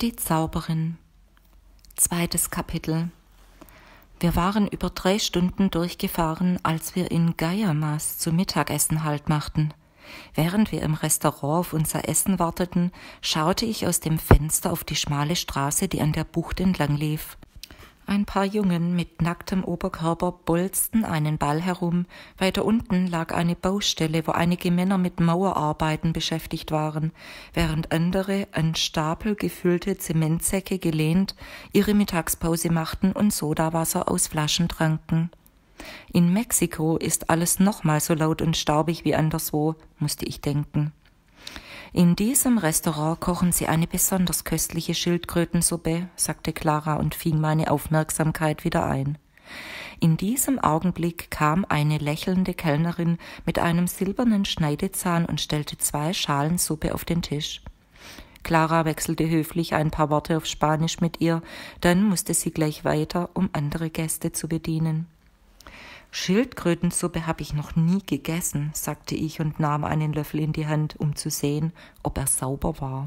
Die Zauberin. 2. Kapitel. Wir waren über 3 Stunden durchgefahren, als wir in Guaymas zum Mittagessen Halt machten. Während wir im Restaurant auf unser Essen warteten, schaute ich aus dem Fenster auf die schmale Straße, die an der Bucht entlang lief. Ein paar Jungen mit nacktem Oberkörper bolzten einen Ball herum. Weiter unten lag eine Baustelle, wo einige Männer mit Mauerarbeiten beschäftigt waren, während andere, an Stapel gefüllte Zementsäcke gelehnt, ihre Mittagspause machten und Sodawasser aus Flaschen tranken. In Mexiko ist alles nochmal so laut und staubig wie anderswo, musste ich denken. In diesem Restaurant kochen sie eine besonders köstliche Schildkrötensuppe, sagte Clara und fing meine Aufmerksamkeit wieder ein. In diesem Augenblick kam eine lächelnde Kellnerin mit einem silbernen Schneidezahn und stellte 2 Schalen Suppe auf den Tisch. Clara wechselte höflich ein paar Worte auf Spanisch mit ihr, dann musste sie gleich weiter, um andere Gäste zu bedienen. Schildkrötensuppe habe ich noch nie gegessen, sagte ich und nahm einen Löffel in die Hand, um zu sehen, ob er sauber war.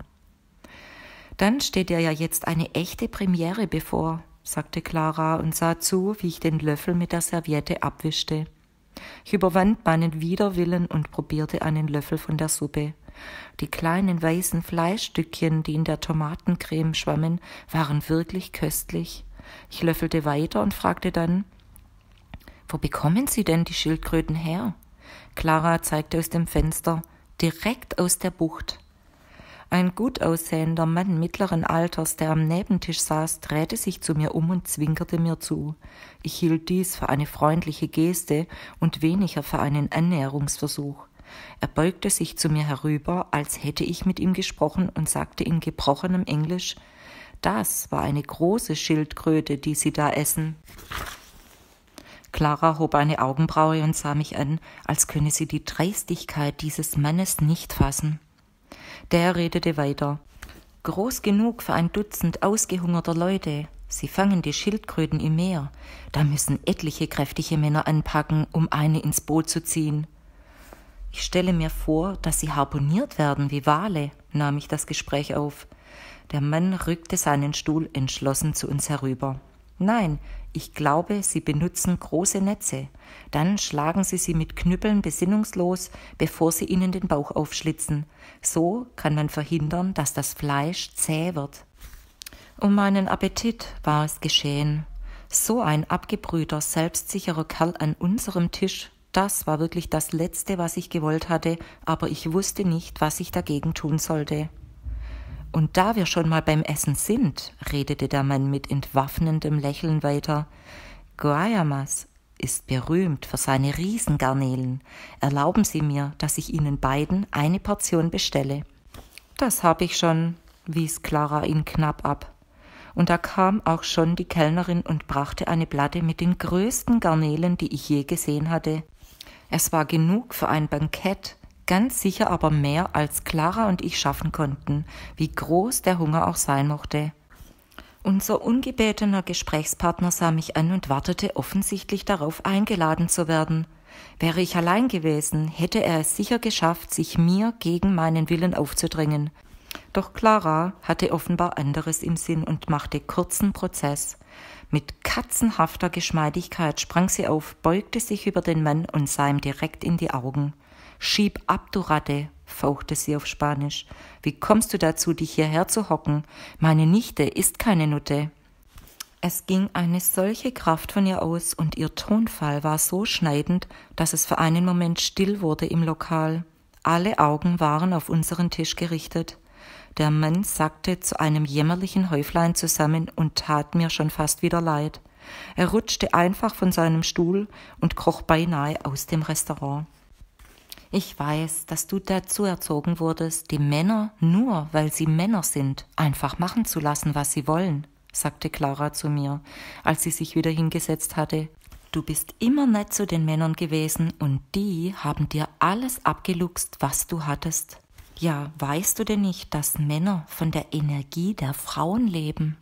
Dann steht dir ja jetzt eine echte Premiere bevor, sagte Clara und sah zu, wie ich den Löffel mit der Serviette abwischte. Ich überwand meinen Widerwillen und probierte einen Löffel von der Suppe. Die kleinen weißen Fleischstückchen, die in der Tomatencreme schwammen, waren wirklich köstlich. Ich löffelte weiter und fragte dann: »Wo bekommen Sie denn die Schildkröten her?« Clara zeigte aus dem Fenster, direkt aus der Bucht. Ein gut aussehender Mann mittleren Alters, der am Nebentisch saß, drehte sich zu mir um und zwinkerte mir zu. Ich hielt dies für eine freundliche Geste und weniger für einen Annäherungsversuch. Er beugte sich zu mir herüber, als hätte ich mit ihm gesprochen, und sagte in gebrochenem Englisch: »Das war eine große Schildkröte, die Sie da essen.« Clara hob eine Augenbraue und sah mich an, als könne sie die Dreistigkeit dieses Mannes nicht fassen. Der redete weiter. »Groß genug für ein Dutzend ausgehungerter Leute. Sie fangen die Schildkröten im Meer. Da müssen etliche kräftige Männer anpacken, um eine ins Boot zu ziehen.« »Ich stelle mir vor, dass sie harpuniert werden wie Wale«, nahm ich das Gespräch auf. Der Mann rückte seinen Stuhl entschlossen zu uns herüber. »Nein, ich glaube, sie benutzen große Netze. Dann schlagen sie mit Knüppeln besinnungslos, bevor sie ihnen den Bauch aufschlitzen. So kann man verhindern, dass das Fleisch zäh wird.« Um meinen Appetit war es geschehen. So ein abgebrühter, selbstsicherer Kerl an unserem Tisch, das war wirklich das Letzte, was ich gewollt hatte, aber ich wusste nicht, was ich dagegen tun sollte. »Und da wir schon mal beim Essen sind«, redete der Mann mit entwaffnendem Lächeln weiter, »Guaymas ist berühmt für seine Riesengarnelen. Erlauben Sie mir, dass ich Ihnen beiden eine Portion bestelle.« »Das habe ich schon«, wies Clara ihn knapp ab. Und da kam auch schon die Kellnerin und brachte eine Platte mit den größten Garnelen, die ich je gesehen hatte. Es war genug für ein Bankett, ganz sicher aber mehr, als Clara und ich schaffen konnten, wie groß der Hunger auch sein mochte. Unser ungebetener Gesprächspartner sah mich an und wartete offensichtlich darauf, eingeladen zu werden. Wäre ich allein gewesen, hätte er es sicher geschafft, sich mir gegen meinen Willen aufzudrängen. Doch Clara hatte offenbar anderes im Sinn und machte kurzen Prozess. Mit katzenhafter Geschmeidigkeit sprang sie auf, beugte sich über den Mann und sah ihm direkt in die Augen. »Schieb ab, du Ratte«, fauchte sie auf Spanisch. »Wie kommst du dazu, dich hierher zu hocken? Meine Nichte ist keine Nutte.« Es ging eine solche Kraft von ihr aus und ihr Tonfall war so schneidend, dass es für einen Moment still wurde im Lokal. Alle Augen waren auf unseren Tisch gerichtet. Der Mann sackte zu einem jämmerlichen Häuflein zusammen und tat mir schon fast wieder leid. Er rutschte einfach von seinem Stuhl und kroch beinahe aus dem Restaurant. »Ich weiß, dass du dazu erzogen wurdest, die Männer, nur weil sie Männer sind, einfach machen zu lassen, was sie wollen«, sagte Clara zu mir, als sie sich wieder hingesetzt hatte. »Du bist immer nett zu den Männern gewesen und die haben dir alles abgeluchst, was du hattest. Ja, weißt du denn nicht, dass Männer von der Energie der Frauen leben?«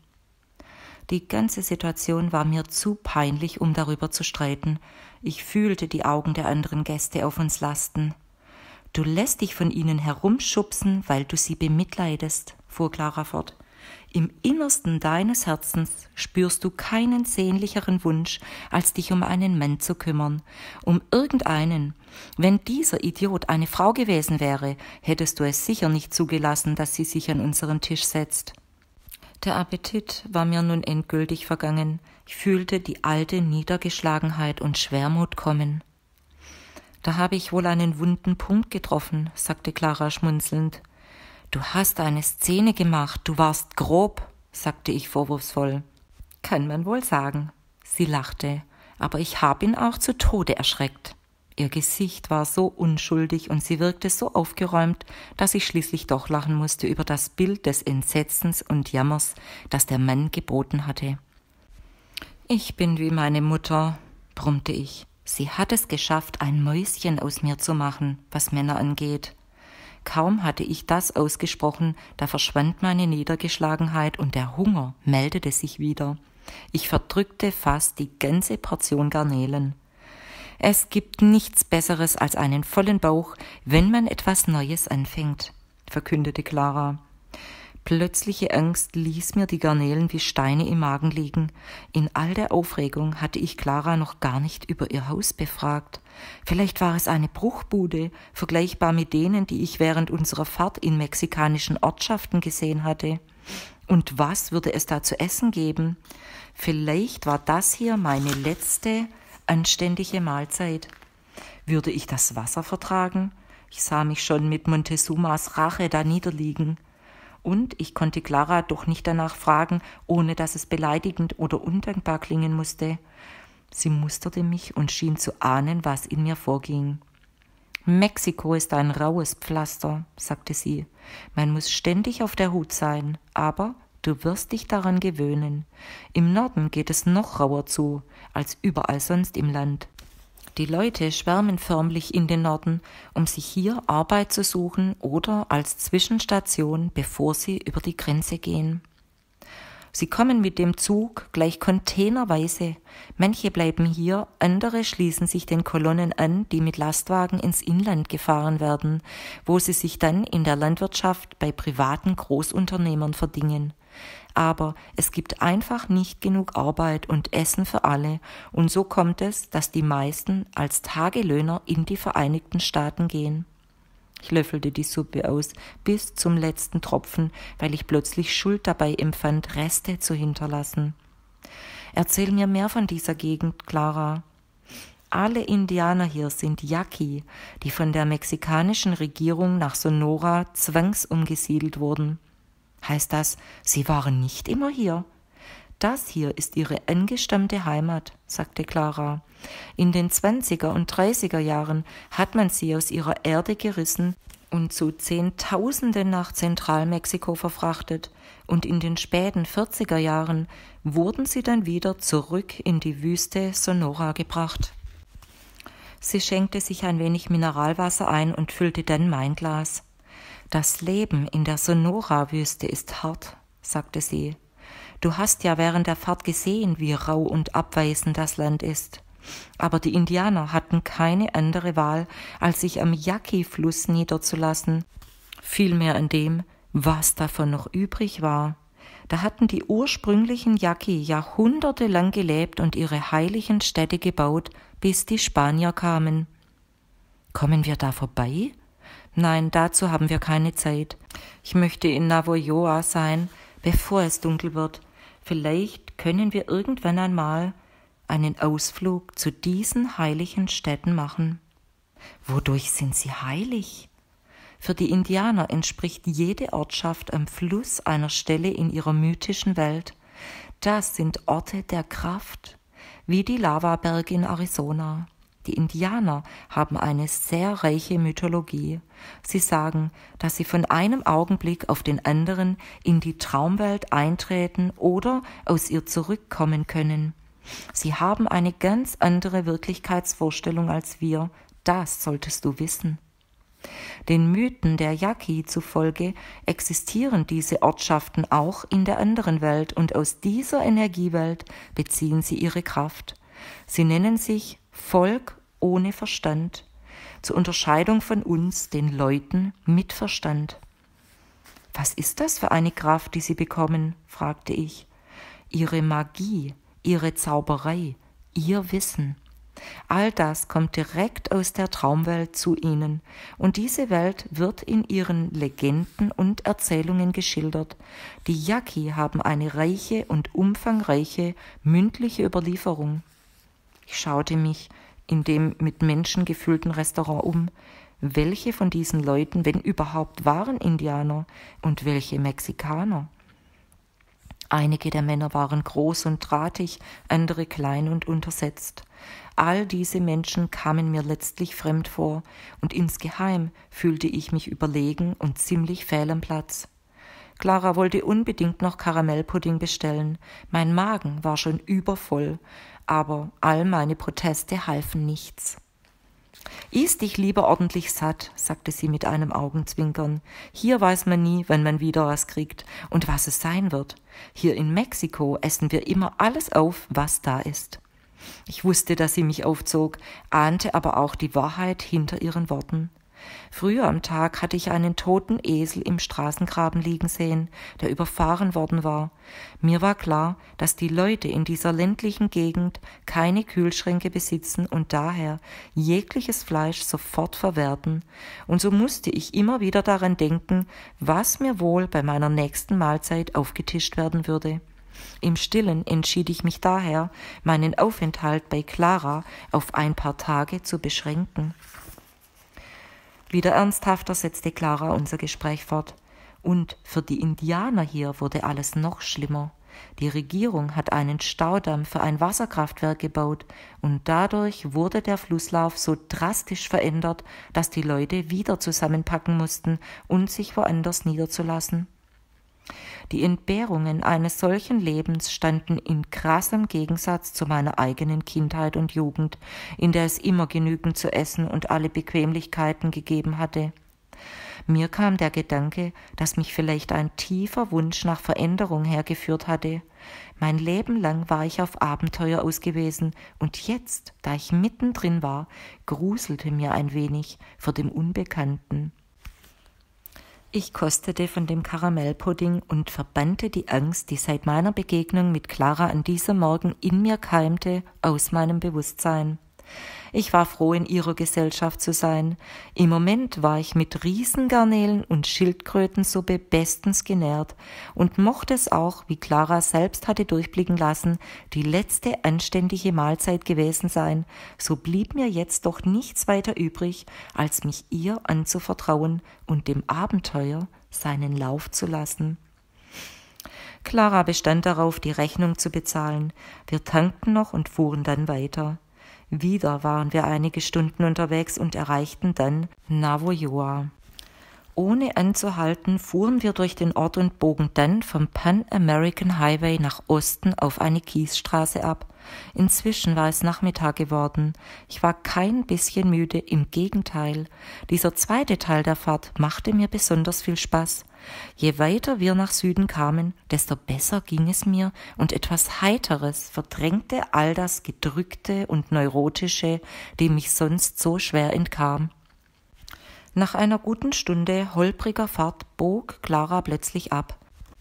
Die ganze Situation war mir zu peinlich, um darüber zu streiten. Ich fühlte die Augen der anderen Gäste auf uns lasten. »Du lässt dich von ihnen herumschubsen, weil du sie bemitleidest«, fuhr Clara fort. Im Innersten deines Herzens spürst du keinen sehnlicheren Wunsch, als dich um einen Mann zu kümmern, um irgendeinen. Wenn dieser Idiot eine Frau gewesen wäre, hättest du es sicher nicht zugelassen, dass sie sich an unseren Tisch setzt. Der Appetit war mir nun endgültig vergangen. Ich fühlte die alte Niedergeschlagenheit und Schwermut kommen. Da habe ich wohl einen wunden Punkt getroffen, sagte Clara schmunzelnd. Du hast eine Szene gemacht, du warst grob, sagte ich vorwurfsvoll. Kann man wohl sagen. Sie lachte, aber ich habe ihn auch zu Tode erschreckt. Ihr Gesicht war so unschuldig und sie wirkte so aufgeräumt, dass ich schließlich doch lachen musste über das Bild des Entsetzens und Jammers, das der Mann geboten hatte. Ich bin wie meine Mutter, brummte ich. Sie hat es geschafft, ein Mäuschen aus mir zu machen, was Männer angeht. Kaum hatte ich das ausgesprochen, da verschwand meine Niedergeschlagenheit und der Hunger meldete sich wieder. Ich verdrückte fast die ganze Portion Garnelen. Es gibt nichts Besseres als einen vollen Bauch, wenn man etwas Neues anfängt, verkündete Clara. Plötzliche Angst ließ mir die Garnelen wie Steine im Magen liegen. In all der Aufregung hatte ich Clara noch gar nicht über ihr Haus befragt. Vielleicht war es eine Bruchbude, vergleichbar mit denen, die ich während unserer Fahrt in mexikanischen Ortschaften gesehen hatte. Und was würde es da zu essen geben? Vielleicht war das hier meine letzte anständige Mahlzeit. Würde ich das Wasser vertragen? Ich sah mich schon mit Montezumas Rache da niederliegen. Und ich konnte Clara doch nicht danach fragen, ohne dass es beleidigend oder undankbar klingen musste. Sie musterte mich und schien zu ahnen, was in mir vorging. Mexiko ist ein raues Pflaster, sagte sie. Man muss ständig auf der Hut sein, aber du wirst dich daran gewöhnen. Im Norden geht es noch rauer zu, als überall sonst im Land. Die Leute schwärmen förmlich in den Norden, um sich hier Arbeit zu suchen oder als Zwischenstation, bevor sie über die Grenze gehen. Sie kommen mit dem Zug gleich containerweise. Manche bleiben hier, andere schließen sich den Kolonnen an, die mit Lastwagen ins Inland gefahren werden, wo sie sich dann in der Landwirtschaft bei privaten Großunternehmern verdingen. Aber es gibt einfach nicht genug Arbeit und Essen für alle, und so kommt es, dass die meisten als Tagelöhner in die Vereinigten Staaten gehen. Ich löffelte die Suppe aus, bis zum letzten Tropfen, weil ich plötzlich Schuld dabei empfand, Reste zu hinterlassen. Erzähl mir mehr von dieser Gegend, Clara. Alle Indianer hier sind Yaqui, die von der mexikanischen Regierung nach Sonora zwangsumgesiedelt wurden. Heißt das, sie waren nicht immer hier? Das hier ist ihre angestammte Heimat, sagte Clara. In den 20er und 30er Jahren hat man sie aus ihrer Erde gerissen und zu Zehntausenden nach Zentralmexiko verfrachtet, und in den späten 40er Jahren wurden sie dann wieder zurück in die Wüste Sonora gebracht. Sie schenkte sich ein wenig Mineralwasser ein und füllte dann mein Glas. Das Leben in der Sonora-Wüste ist hart, sagte sie. Du hast ja während der Fahrt gesehen, wie rau und abweisend das Land ist. Aber die Indianer hatten keine andere Wahl, als sich am Yaqui-Fluss niederzulassen, vielmehr an dem, was davon noch übrig war. Da hatten die ursprünglichen Yaqui jahrhundertelang gelebt und ihre heiligen Städte gebaut, bis die Spanier kamen. Kommen wir da vorbei? Nein, dazu haben wir keine Zeit. Ich möchte in Navojoa sein, bevor es dunkel wird. Vielleicht können wir irgendwann einmal einen Ausflug zu diesen heiligen Städten machen. Wodurch sind sie heilig? Für die Indianer entspricht jede Ortschaft am Fluss einer Stelle in ihrer mythischen Welt. Das sind Orte der Kraft, wie die Lavaberge in Arizona. Die Indianer haben eine sehr reiche Mythologie. Sie sagen, dass sie von einem Augenblick auf den anderen in die Traumwelt eintreten oder aus ihr zurückkommen können. Sie haben eine ganz andere Wirklichkeitsvorstellung als wir. Das solltest du wissen. Den Mythen der Yaqui zufolge existieren diese Ortschaften auch in der anderen Welt, und aus dieser Energiewelt beziehen sie ihre Kraft. Sie nennen sich Volk ohne Verstand, zur Unterscheidung von uns, den Leuten mit Verstand. »Was ist das für eine Kraft, die Sie bekommen?« fragte ich. »Ihre Magie, Ihre Zauberei, Ihr Wissen. All das kommt direkt aus der Traumwelt zu Ihnen, und diese Welt wird in Ihren Legenden und Erzählungen geschildert. Die Yaqui haben eine reiche und umfangreiche mündliche Überlieferung.« Ich schaute mich in dem mit Menschen gefüllten Restaurant um. Welche von diesen Leuten, wenn überhaupt, waren Indianer und welche Mexikaner? Einige der Männer waren groß und drahtig, andere klein und untersetzt. All diese Menschen kamen mir letztlich fremd vor, und insgeheim fühlte ich mich überlegen und ziemlich fehl am Platz. Clara wollte unbedingt noch Karamellpudding bestellen. Mein Magen war schon übervoll, aber all meine Proteste halfen nichts. »Iss dich lieber ordentlich satt«, sagte sie mit einem Augenzwinkern. »Hier weiß man nie, wann man wieder was kriegt und was es sein wird. Hier in Mexiko essen wir immer alles auf, was da ist.« Ich wusste, dass sie mich aufzog, ahnte aber auch die Wahrheit hinter ihren Worten. Früher am Tag hatte ich einen toten Esel im Straßengraben liegen sehen, der überfahren worden war. Mir war klar, dass die Leute in dieser ländlichen Gegend keine Kühlschränke besitzen und daher jegliches Fleisch sofort verwerten. Und so musste ich immer wieder daran denken, was mir wohl bei meiner nächsten Mahlzeit aufgetischt werden würde. Im Stillen entschied ich mich daher, meinen Aufenthalt bei Clara auf ein paar Tage zu beschränken. Wieder ernsthafter setzte Clara unser Gespräch fort. Und für die Indianer hier wurde alles noch schlimmer. Die Regierung hat einen Staudamm für ein Wasserkraftwerk gebaut und dadurch wurde der Flusslauf so drastisch verändert, dass die Leute wieder zusammenpacken mussten und sich woanders niederzulassen. Die Entbehrungen eines solchen Lebens standen in krassem Gegensatz zu meiner eigenen Kindheit und Jugend, in der es immer genügend zu essen und alle Bequemlichkeiten gegeben hatte. Mir kam der Gedanke, dass mich vielleicht ein tiefer Wunsch nach Veränderung hergeführt hatte. Mein Leben lang war ich auf Abenteuer aus gewesen, und jetzt, da ich mittendrin war, gruselte mir ein wenig vor dem Unbekannten. Ich kostete von dem Karamellpudding und verbannte die Angst, die seit meiner Begegnung mit Clara an diesem Morgen in mir keimte, aus meinem Bewusstsein. Ich war froh, in ihrer Gesellschaft zu sein. Im Moment war ich mit Riesengarnelen und Schildkrötensuppe bestens genährt und mochte es auch, wie Clara selbst hatte durchblicken lassen, die letzte anständige Mahlzeit gewesen sein, so blieb mir jetzt doch nichts weiter übrig, als mich ihr anzuvertrauen und dem Abenteuer seinen Lauf zu lassen. Clara bestand darauf, die Rechnung zu bezahlen. Wir tankten noch und fuhren dann weiter. Wieder waren wir einige Stunden unterwegs und erreichten dann Navojoa. Ohne anzuhalten, fuhren wir durch den Ort und bogen dann vom Pan American Highway nach Osten auf eine Kiesstraße ab. Inzwischen war es Nachmittag geworden. Ich war kein bisschen müde, im Gegenteil. Dieser zweite Teil der Fahrt machte mir besonders viel Spaß. Je weiter wir nach Süden kamen, desto besser ging es mir und etwas Heiteres verdrängte all das Gedrückte und Neurotische, dem ich sonst so schwer entkam. Nach einer guten Stunde holpriger Fahrt bog Clara plötzlich ab.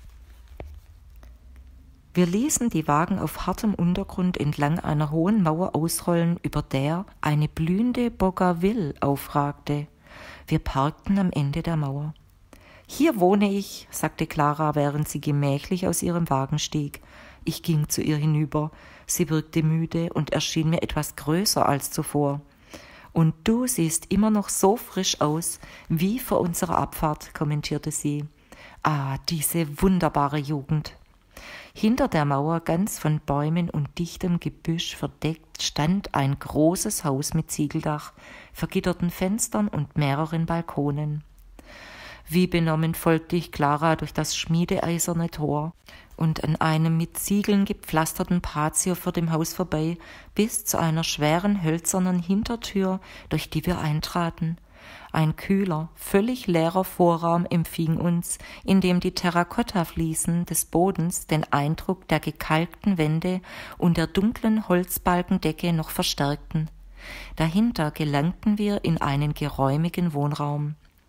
Wir ließen die Wagen auf hartem Untergrund entlang einer hohen Mauer ausrollen, über der eine blühende Bougainville aufragte. Wir parkten am Ende der Mauer. »Hier wohne ich«, sagte Clara, während sie gemächlich aus ihrem Wagen stieg. Ich ging zu ihr hinüber. Sie wirkte müde und erschien mir etwas größer als zuvor. »Und du siehst immer noch so frisch aus, wie vor unserer Abfahrt«, kommentierte sie. »Ah, diese wunderbare Jugend.« Hinter der Mauer, ganz von Bäumen und dichtem Gebüsch verdeckt, stand ein großes Haus mit Ziegeldach, vergitterten Fenstern und mehreren Balkonen. Wie benommen folgte ich Clara durch das schmiedeeiserne Tor und an einem mit Ziegeln gepflasterten Patio vor dem Haus vorbei bis zu einer schweren hölzernen Hintertür, durch die wir eintraten. Ein kühler, völlig leerer Vorraum empfing uns, in dem die Terrakottafliesen des Bodens den Eindruck der gekalkten Wände und der dunklen Holzbalkendecke noch verstärkten. Dahinter gelangten wir in einen geräumigen Wohnraum.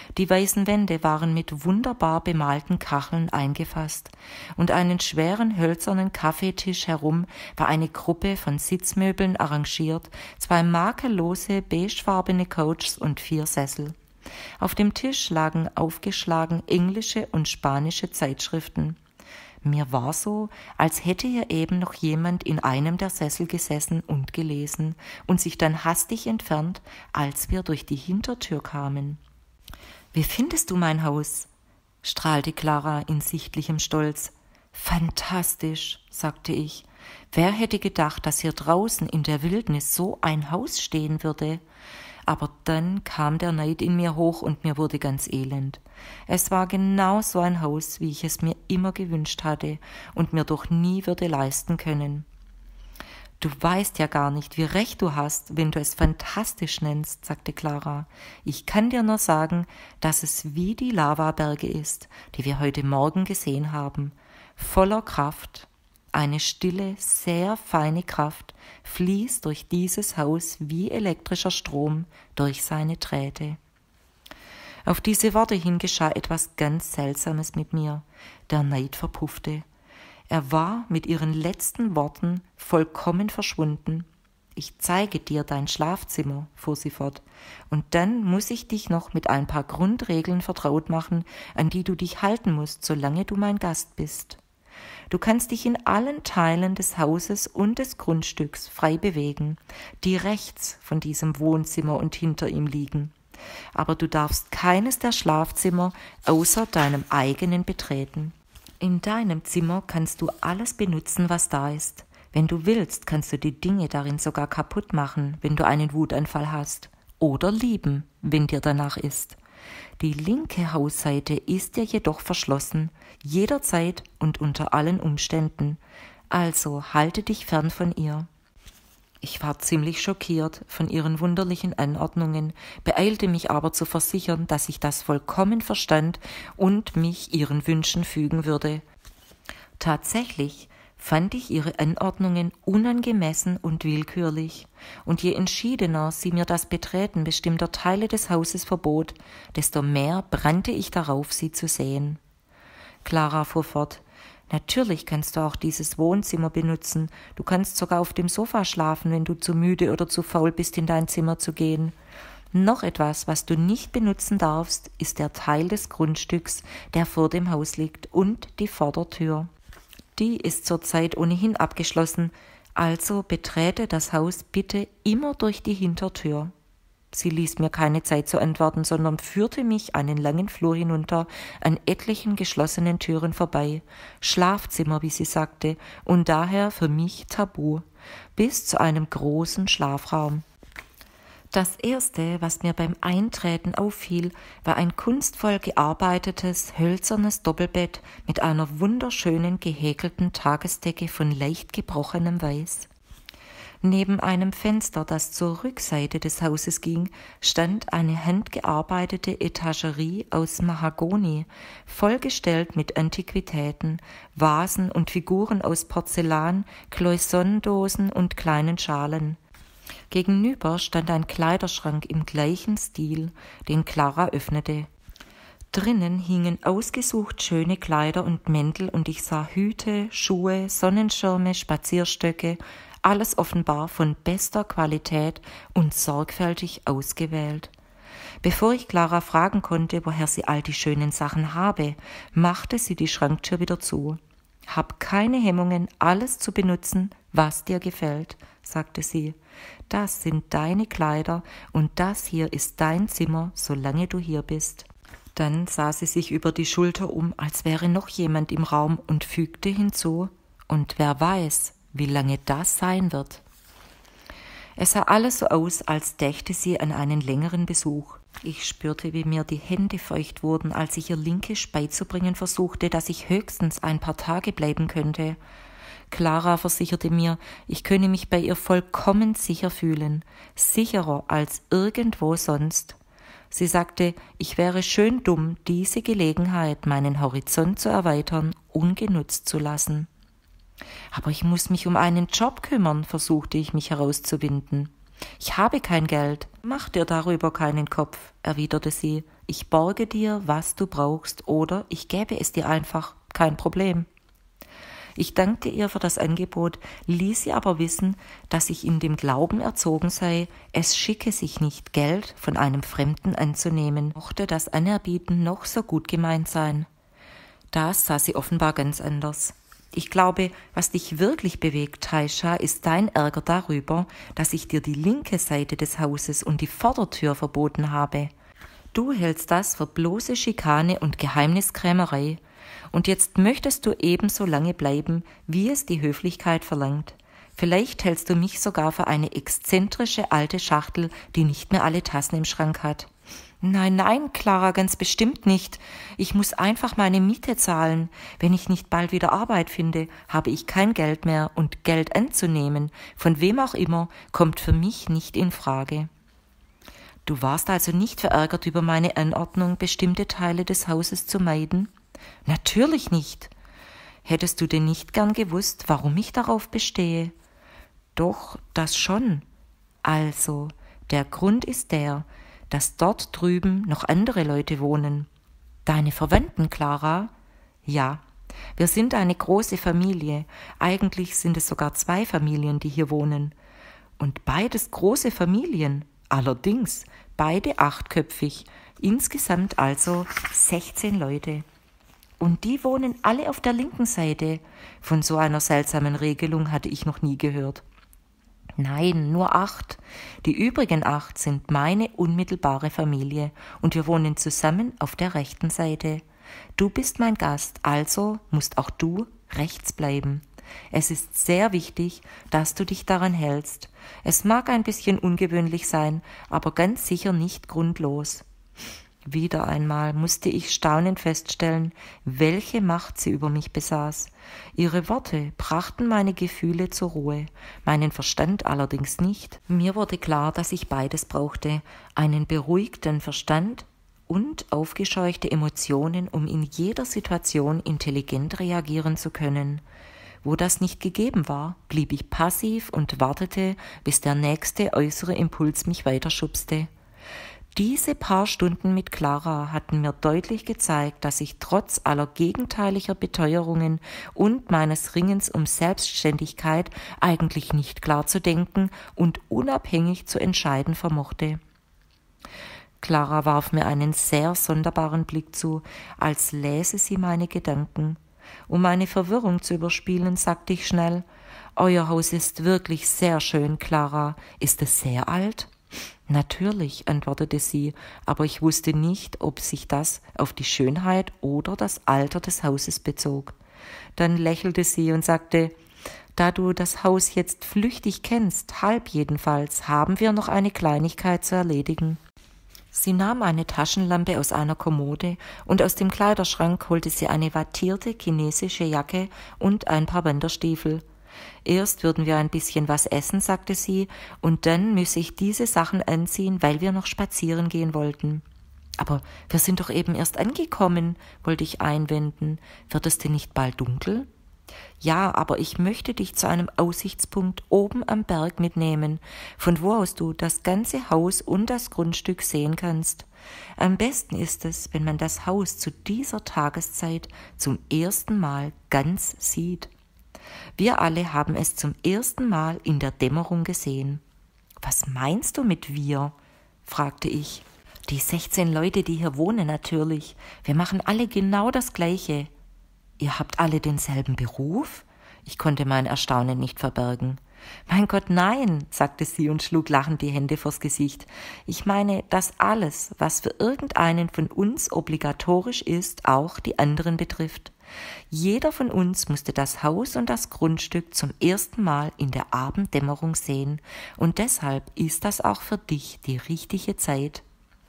Die weißen Wände waren mit wunderbar bemalten Kacheln eingefasst, und einen schweren hölzernen Kaffeetisch herum war eine Gruppe von Sitzmöbeln arrangiert, 2 makellose beigefarbene Couches und 4 Sessel. Auf dem Tisch lagen aufgeschlagen englische und spanische Zeitschriften. Mir war so, als hätte hier eben noch jemand in einem der Sessel gesessen und gelesen und sich dann hastig entfernt, als wir durch die Hintertür kamen. »Wie findest du mein Haus?« strahlte Clara in sichtlichem Stolz. »Fantastisch«, sagte ich. »Wer hätte gedacht, dass hier draußen in der Wildnis so ein Haus stehen würde?« Aber dann kam der Neid in mir hoch und mir wurde ganz elend. Es war genau so ein Haus, wie ich es mir immer gewünscht hatte und mir doch nie würde leisten können. »Du weißt ja gar nicht, wie recht du hast, wenn du es fantastisch nennst«, sagte Clara. »Ich kann dir nur sagen, dass es wie die Lavaberge ist, die wir heute Morgen gesehen haben, voller Kraft. Eine stille, sehr feine Kraft fließt durch dieses Haus wie elektrischer Strom durch seine Drähte.« Auf diese Worte hin geschah etwas ganz Seltsames mit mir. Der Neid verpuffte. Er war mit ihren letzten Worten vollkommen verschwunden. »Ich zeige dir dein Schlafzimmer«, fuhr sie fort, »und dann muss ich dich noch mit ein paar Grundregeln vertraut machen, an die du dich halten musst, solange du mein Gast bist. Du kannst dich in allen Teilen des Hauses und des Grundstücks frei bewegen, die rechts von diesem Wohnzimmer und hinter ihm liegen. Aber du darfst keines der Schlafzimmer außer deinem eigenen betreten. In deinem Zimmer kannst du alles benutzen, was da ist. Wenn du willst, kannst du die Dinge darin sogar kaputt machen, wenn du einen Wutanfall hast. Oder lieben, wenn dir danach ist. Die linke Hausseite ist dir jedoch verschlossen, jederzeit und unter allen Umständen. Also halte dich fern von ihr.« Ich war ziemlich schockiert von ihren wunderlichen Anordnungen, beeilte mich aber zu versichern, dass ich das vollkommen verstand und mich ihren Wünschen fügen würde. Tatsächlich fand ich ihre Anordnungen unangemessen und willkürlich, und je entschiedener sie mir das Betreten bestimmter Teile des Hauses verbot, desto mehr brannte ich darauf, sie zu sehen. Clara fuhr fort: »Natürlich kannst du auch dieses Wohnzimmer benutzen. Du kannst sogar auf dem Sofa schlafen, wenn du zu müde oder zu faul bist, in dein Zimmer zu gehen. Noch etwas, was du nicht benutzen darfst, ist der Teil des Grundstücks, der vor dem Haus liegt, und die Vordertür. Die ist zurzeit ohnehin abgeschlossen, also betrete das Haus bitte immer durch die Hintertür.« Sie ließ mir keine Zeit zu antworten, sondern führte mich einen langen Flur hinunter, an etlichen geschlossenen Türen vorbei, Schlafzimmer, wie sie sagte, und daher für mich tabu, bis zu einem großen Schlafraum. Das Erste, was mir beim Eintreten auffiel, war ein kunstvoll gearbeitetes, hölzernes Doppelbett mit einer wunderschönen gehäkelten Tagesdecke von leicht gebrochenem Weiß. Neben einem Fenster, das zur Rückseite des Hauses ging, stand eine handgearbeitete Etagerie aus Mahagoni, vollgestellt mit Antiquitäten, Vasen und Figuren aus Porzellan, Cloisonne-Dosen und kleinen Schalen. Gegenüber stand ein Kleiderschrank im gleichen Stil, den Clara öffnete. Drinnen hingen ausgesucht schöne Kleider und Mäntel, und ich sah Hüte, Schuhe, Sonnenschirme, Spazierstöcke, alles offenbar von bester Qualität und sorgfältig ausgewählt. Bevor ich Clara fragen konnte, woher sie all die schönen Sachen habe, machte sie die Schranktür wieder zu. »Hab keine Hemmungen, alles zu benutzen, was dir gefällt«, sagte sie. »Das sind deine Kleider und das hier ist dein Zimmer, solange du hier bist.« Dann sah sie sich über die Schulter um, als wäre noch jemand im Raum, und fügte hinzu: »Und wer weiß, wie lange das sein wird.« Es sah alles so aus, als dächte sie an einen längeren Besuch. Ich spürte, wie mir die Hände feucht wurden, als ich ihr Linkisch beizubringen versuchte, dass ich höchstens ein paar Tage bleiben könnte. Clara versicherte mir, ich könne mich bei ihr vollkommen sicher fühlen, sicherer als irgendwo sonst. Sie sagte, ich wäre schön dumm, diese Gelegenheit, meinen Horizont zu erweitern, ungenutzt zu lassen. »Aber ich muss mich um einen Job kümmern«, versuchte ich mich herauszuwinden. »Ich habe kein Geld.« »Mach dir darüber keinen Kopf«, erwiderte sie. Ich borge dir, was du brauchst, oder ich gäbe es dir einfach, kein Problem. Ich dankte ihr für das Angebot, ließ sie aber wissen, dass ich in dem Glauben erzogen sei, es schicke sich nicht, Geld von einem Fremden anzunehmen, mochte das Anerbieten noch so gut gemeint sein. Das sah sie offenbar ganz anders. Ich glaube, was dich wirklich bewegt, Taisha, ist dein Ärger darüber, dass ich dir die linke Seite des Hauses und die Vordertür verboten habe. Du hältst das für bloße Schikane und Geheimniskrämerei. Und jetzt möchtest du ebenso lange bleiben, wie es die Höflichkeit verlangt. Vielleicht hältst du mich sogar für eine exzentrische alte Schachtel, die nicht mehr alle Tassen im Schrank hat. Nein, nein, Clara, ganz bestimmt nicht. Ich muss einfach meine Miete zahlen. Wenn ich nicht bald wieder Arbeit finde, habe ich kein Geld mehr und Geld anzunehmen, von wem auch immer, kommt für mich nicht in Frage. Du warst also nicht verärgert über meine Anordnung, bestimmte Teile des Hauses zu meiden? Natürlich nicht. Hättest du denn nicht gern gewusst, warum ich darauf bestehe? Doch, das schon. Also, der Grund ist der, dass dort drüben noch andere Leute wohnen. Deine Verwandten, Clara? Ja, wir sind eine große Familie. Eigentlich sind es sogar 2 Familien, die hier wohnen. Und beides große Familien. Allerdings, beide 8köpfig. Insgesamt also 16 Leute. Und die wohnen alle auf der linken Seite. Von so einer seltsamen Regelung hatte ich noch nie gehört. Nein, nur 8. Die übrigen 8 sind meine unmittelbare Familie und wir wohnen zusammen auf der rechten Seite. Du bist mein Gast, also musst auch du rechts bleiben. Es ist sehr wichtig, dass du dich daran hältst. Es mag ein bisschen ungewöhnlich sein, aber ganz sicher nicht grundlos. Wieder einmal musste ich staunend feststellen, welche Macht sie über mich besaß. Ihre Worte brachten meine Gefühle zur Ruhe, meinen Verstand allerdings nicht. Mir wurde klar, dass ich beides brauchte, einen beruhigten Verstand und aufgescheuchte Emotionen, um in jeder Situation intelligent reagieren zu können. Wo das nicht gegeben war, blieb ich passiv und wartete, bis der nächste äußere Impuls mich weiterschubste. Diese paar Stunden mit Clara hatten mir deutlich gezeigt, dass ich trotz aller gegenteiliger Beteuerungen und meines Ringens um Selbstständigkeit eigentlich nicht klar zu denken und unabhängig zu entscheiden vermochte. Clara warf mir einen sehr sonderbaren Blick zu, als läse sie meine Gedanken. Um meine Verwirrung zu überspielen, sagte ich schnell: »Euer Haus ist wirklich sehr schön, Clara. Ist es sehr alt?« »Natürlich«, antwortete sie, aber ich wusste nicht, ob sich das auf die Schönheit oder das Alter des Hauses bezog. Dann lächelte sie und sagte: »Da du das Haus jetzt flüchtig kennst, halb jedenfalls, haben wir noch eine Kleinigkeit zu erledigen.« Sie nahm eine Taschenlampe aus einer Kommode und aus dem Kleiderschrank holte sie eine wattierte chinesische Jacke und ein paar Wanderstiefel. »Erst würden wir ein bisschen was essen«, sagte sie, »und dann müsse ich diese Sachen anziehen, weil wir noch spazieren gehen wollten.« »Aber wir sind doch eben erst angekommen«, wollte ich einwenden. »Wird es denn nicht bald dunkel?« »Ja, aber ich möchte dich zu einem Aussichtspunkt oben am Berg mitnehmen, von wo aus du das ganze Haus und das Grundstück sehen kannst. Am besten ist es, wenn man das Haus zu dieser Tageszeit zum ersten Mal ganz sieht. Wir alle haben es zum ersten Mal in der Dämmerung gesehen.« »Was meinst du mit wir?«, fragte ich. »Die 16 Leute, die hier wohnen, natürlich. Wir machen alle genau das Gleiche.« »Ihr habt alle denselben Beruf?« Ich konnte mein Erstaunen nicht verbergen. »Mein Gott, nein«, sagte sie und schlug lachend die Hände vors Gesicht. »Ich meine, dass alles, was für irgendeinen von uns obligatorisch ist, auch die anderen betrifft. Jeder von uns musste das Haus und das Grundstück zum ersten Mal in der Abenddämmerung sehen, und deshalb ist das auch für dich die richtige Zeit.«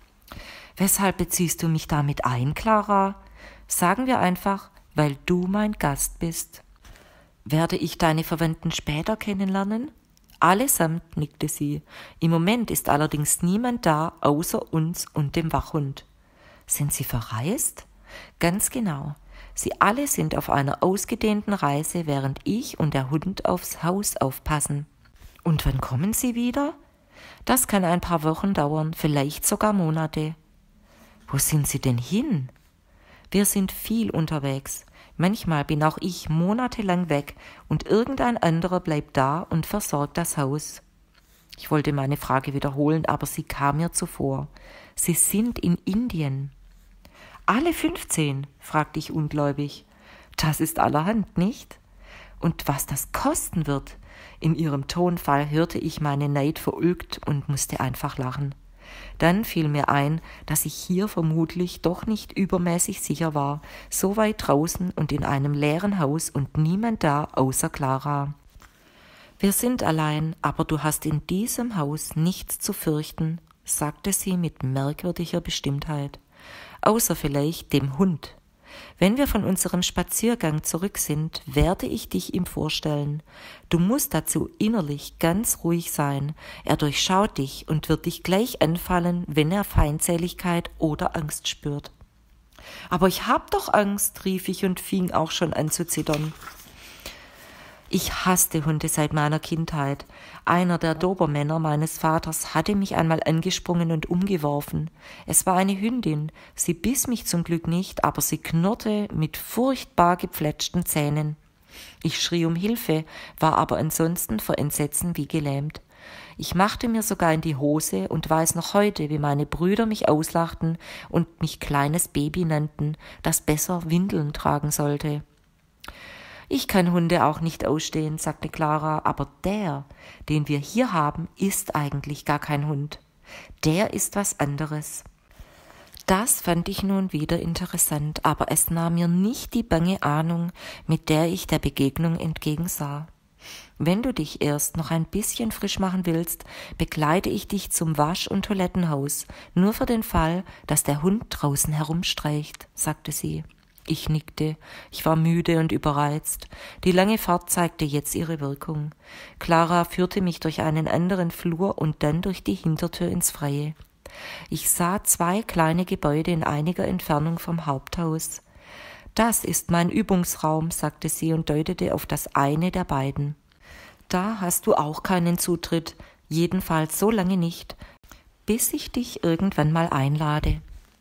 »Weshalb beziehst du mich damit ein, Clara?« »Sagen wir einfach, weil du mein Gast bist.« »Werde ich deine Verwandten später kennenlernen?« »Allesamt«, nickte sie. »Im Moment ist allerdings niemand da, außer uns und dem Wachhund.« »Sind sie verreist?« »Ganz genau. Sie alle sind auf einer ausgedehnten Reise, während ich und der Hund aufs Haus aufpassen.« »Und wann kommen sie wieder?« »Das kann ein paar Wochen dauern, vielleicht sogar Monate.« Wo sind Sie denn hin? Wir sind viel unterwegs. Manchmal bin auch ich monatelang weg und irgendein anderer bleibt da und versorgt das Haus. Ich wollte meine Frage wiederholen, aber sie kam mir zuvor. Sie sind in Indien. Alle 15? Fragte ich ungläubig. Das ist allerhand, nicht? Und was das kosten wird? In ihrem Tonfall hörte ich meine Neid verulgt und musste einfach lachen. Dann fiel mir ein, dass ich hier vermutlich doch nicht übermäßig sicher war, so weit draußen und in einem leeren Haus und niemand da außer Clara. Wir sind allein, aber du hast in diesem Haus nichts zu fürchten, sagte sie mit merkwürdiger Bestimmtheit, außer vielleicht dem Hund. Wenn wir von unserem Spaziergang zurück sind, werde ich dich ihm vorstellen. Du musst dazu innerlich ganz ruhig sein. Er durchschaut dich und wird dich gleich anfallen, wenn er Feindseligkeit oder Angst spürt. Aber ich hab doch Angst, rief ich und fing auch schon an zu zittern. Ich hasste Hunde seit meiner Kindheit. Einer der Dobermänner meines Vaters hatte mich einmal angesprungen und umgeworfen. Es war eine Hündin. Sie biss mich zum Glück nicht, aber sie knurrte mit furchtbar gefletschten Zähnen. Ich schrie um Hilfe, war aber ansonsten vor Entsetzen wie gelähmt. Ich machte mir sogar in die Hose und weiß noch heute, wie meine Brüder mich auslachten und mich kleines Baby nannten, das besser Windeln tragen sollte. Ich kann Hunde auch nicht ausstehen, sagte Clara, aber der, den wir hier haben, ist eigentlich gar kein Hund. Der ist was anderes. Das fand ich nun wieder interessant, aber es nahm mir nicht die bange Ahnung, mit der ich der Begegnung entgegensah. Wenn du dich erst noch ein bisschen frisch machen willst, begleite ich dich zum Wasch- und Toilettenhaus, nur für den Fall, dass der Hund draußen herumstreicht, sagte sie. Ich nickte. Ich war müde und überreizt. Die lange Fahrt zeigte jetzt ihre Wirkung. Clara führte mich durch einen anderen Flur und dann durch die Hintertür ins Freie. Ich sah 2 kleine Gebäude in einiger Entfernung vom Haupthaus. Das ist mein Übungsraum, sagte sie und deutete auf das eine der beiden. Da hast du auch keinen Zutritt, jedenfalls so lange nicht, bis ich dich irgendwann mal einlade.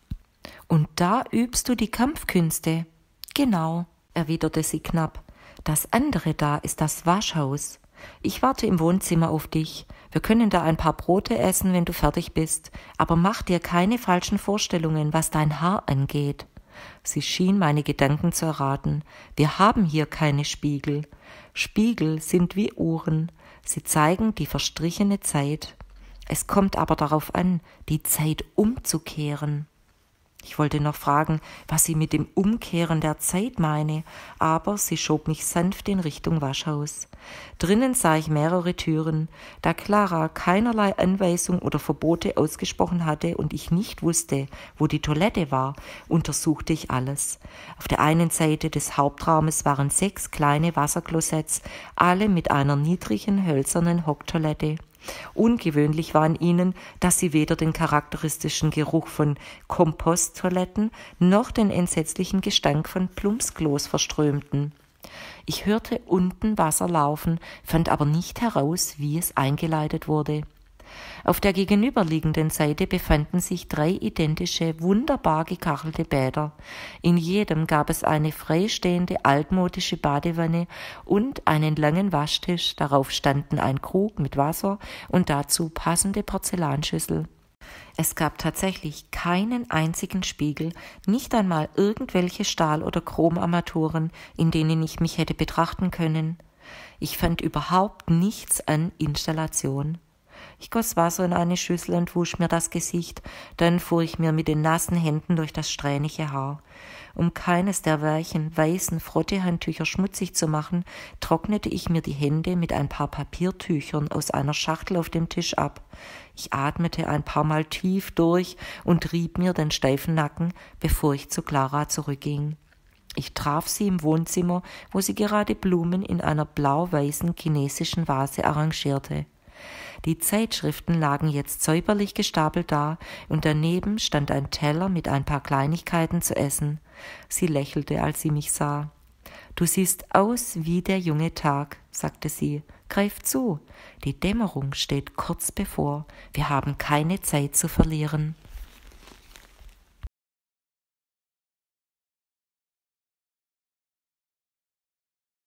Und da übst du die Kampfkünste. Genau, erwiderte sie knapp. Das andere da ist das Waschhaus. Ich warte im Wohnzimmer auf dich. Wir können da ein paar Brote essen, wenn du fertig bist. Aber mach dir keine falschen Vorstellungen, was dein Haar angeht. Sie schien meine Gedanken zu erraten. Wir haben hier keine Spiegel. Spiegel sind wie Uhren. Sie zeigen die verstrichene Zeit. Es kommt aber darauf an, die Zeit umzukehren. Ich wollte noch fragen, was sie mit dem Umkehren der Zeit meine, aber sie schob mich sanft in Richtung Waschhaus. Drinnen sah ich mehrere Türen. Da Clara keinerlei Anweisung oder Verbote ausgesprochen hatte und ich nicht wusste, wo die Toilette war, untersuchte ich alles. Auf der einen Seite des Hauptraumes waren 6 kleine Wasserklosets, alle mit einer niedrigen hölzernen Hocktoilette. Ungewöhnlich war an ihnen, dass sie weder den charakteristischen Geruch von Komposttoiletten noch den entsetzlichen Gestank von Plumpsklos verströmten. Ich hörte unten Wasser laufen, fand aber nicht heraus, wie es eingeleitet wurde. Auf der gegenüberliegenden Seite befanden sich 3 identische, wunderbar gekachelte Bäder. In jedem gab es eine freistehende altmodische Badewanne und einen langen Waschtisch. Darauf standen ein Krug mit Wasser und dazu passende Porzellanschüssel. Es gab tatsächlich keinen einzigen Spiegel, nicht einmal irgendwelche Stahl- oder Chromarmaturen, in denen ich mich hätte betrachten können. Ich fand überhaupt nichts an Installation. Ich goss Wasser in eine Schüssel und wusch mir das Gesicht, dann fuhr ich mir mit den nassen Händen durch das strähnige Haar. Um keines der weichen, weißen Frottehandtücher schmutzig zu machen, trocknete ich mir die Hände mit ein paar Papiertüchern aus einer Schachtel auf dem Tisch ab. Ich atmete ein paar Mal tief durch und rieb mir den steifen Nacken, bevor ich zu Clara zurückging. Ich traf sie im Wohnzimmer, wo sie gerade Blumen in einer blau-weißen chinesischen Vase arrangierte. Die Zeitschriften lagen jetzt säuberlich gestapelt da und daneben stand ein Teller mit ein paar Kleinigkeiten zu essen. Sie lächelte, als sie mich sah. »Du siehst aus wie der junge Tag«, sagte sie. »Greif zu, die Dämmerung steht kurz bevor. Wir haben keine Zeit zu verlieren.«